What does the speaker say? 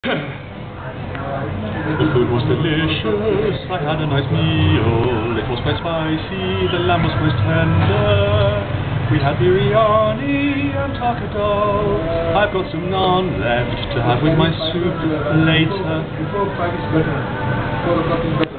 The food was delicious, I had a nice meal. It was quite spicy, the lamb was most tender. We had biryani and taco. I've got some naan left to have with my soup later.